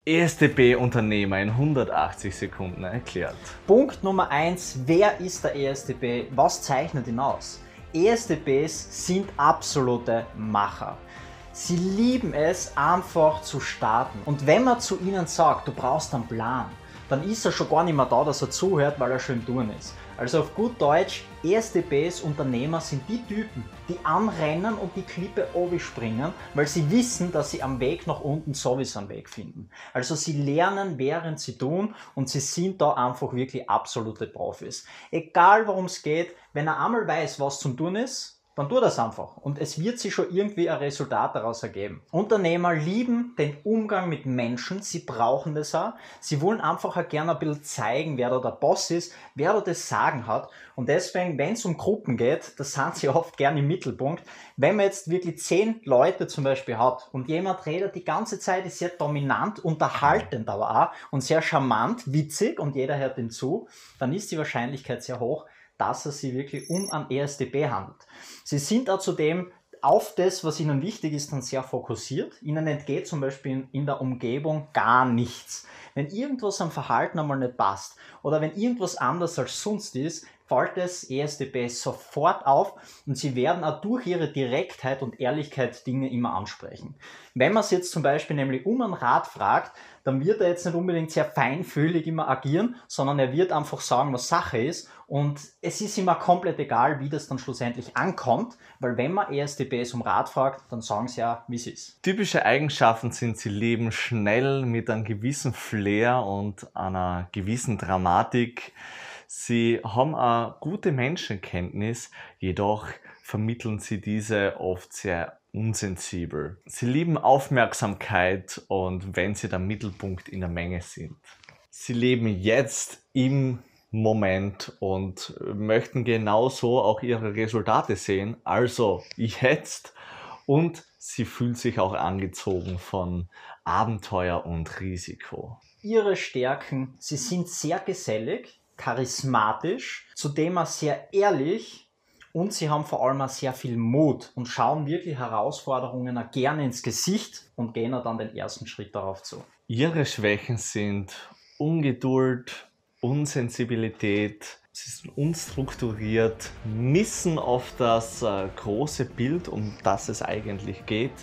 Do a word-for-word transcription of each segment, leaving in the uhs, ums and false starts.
E S T B-Unternehmer in hundertachtzig Sekunden erklärt. Punkt Nummer eins. Wer ist der E S T B? Was zeichnet ihn aus? E S T Bs sind absolute Macher. Sie lieben es, einfach zu starten. Und wenn man zu ihnen sagt, du brauchst einen Plan, dann ist er schon gar nicht mehr da, dass er zuhört, weil er schon im Tun ist. Also auf gut Deutsch, E S T Bs, Unternehmer sind die Typen, die anrennen und die Klippe springen, weil sie wissen, dass sie am Weg nach unten sowieso einen Weg finden. Also sie lernen, während sie tun, und sie sind da einfach wirklich absolute Profis. Egal worum es geht, wenn er einmal weiß, was zum Tun ist, dann tu das einfach und es wird sich schon irgendwie ein Resultat daraus ergeben. Unternehmer lieben den Umgang mit Menschen, sie brauchen das auch. Sie wollen einfach auch gerne ein bisschen zeigen, wer da der Boss ist, wer da das Sagen hat. Und deswegen, wenn es um Gruppen geht, da sind sie oft gerne im Mittelpunkt. Wenn man jetzt wirklich zehn Leute zum Beispiel hat und jemand redet die ganze Zeit, ist sehr dominant, unterhaltend aber auch und sehr charmant, witzig und jeder hört ihm zu, dann ist die Wahrscheinlichkeit sehr hoch, dass es sich wirklich um einen E S T B handelt. Sie sind auch zudem auf das, was ihnen wichtig ist, dann sehr fokussiert. Ihnen entgeht zum Beispiel in der Umgebung gar nichts. Wenn irgendwas am Verhalten einmal nicht passt oder wenn irgendwas anders als sonst ist, fällt es E S T B sofort auf und sie werden auch durch ihre Direktheit und Ehrlichkeit Dinge immer ansprechen. Wenn man es jetzt zum Beispiel nämlich um einen Rat fragt, dann wird er jetzt nicht unbedingt sehr feinfühlig immer agieren, sondern er wird einfach sagen, was Sache ist, und es ist immer komplett egal, wie das dann schlussendlich ankommt, weil wenn man E S T Bs um Rat fragt, dann sagen sie ja, wie es ist. Typische Eigenschaften sind, sie leben schnell mit einem gewissen Flair und einer gewissen Dramatik. Sie haben eine gute Menschenkenntnis, jedoch vermitteln sie diese oft sehr unsensibel. Sie lieben Aufmerksamkeit und wenn sie der Mittelpunkt in der Menge sind. Sie leben jetzt im Moment und möchten genauso auch ihre Resultate sehen, also jetzt. Und sie fühlen sich auch angezogen von Abenteuer und Risiko. Ihre Stärken: sie sind sehr gesellig, charismatisch, zudem auch sehr ehrlich, und sie haben vor allem auch sehr viel Mut und schauen wirklich Herausforderungen auch gerne ins Gesicht und gehen auch dann den ersten Schritt darauf zu. Ihre Schwächen sind Ungeduld, Unsensibilität, sie sind unstrukturiert, missen oft das äh, große Bild, um das es eigentlich geht,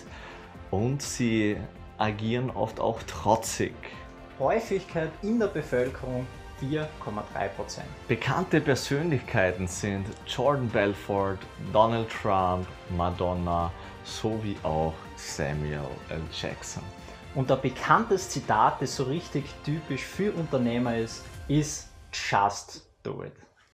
und sie agieren oft auch trotzig. Häufigkeit in der Bevölkerung vier Komma drei Prozent. Bekannte Persönlichkeiten sind Jordan Belfort, Donald Trump, Madonna sowie auch Samuel L. Jackson. Und ein bekanntes Zitat, das so richtig typisch für Unternehmer ist, ist: Just do it.